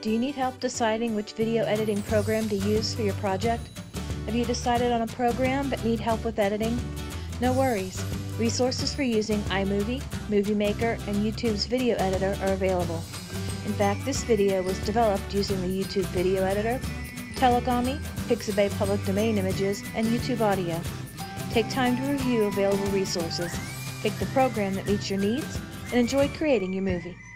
Do you need help deciding which video editing program to use for your project? Have you decided on a program but need help with editing? No worries. Resources for using iMovie, Movie Maker, and YouTube's video editor are available. In fact, this video was developed using the YouTube video editor, Telegami, Pixabay public domain images, and YouTube audio. Take time to review available resources, pick the program that meets your needs, and enjoy creating your movie.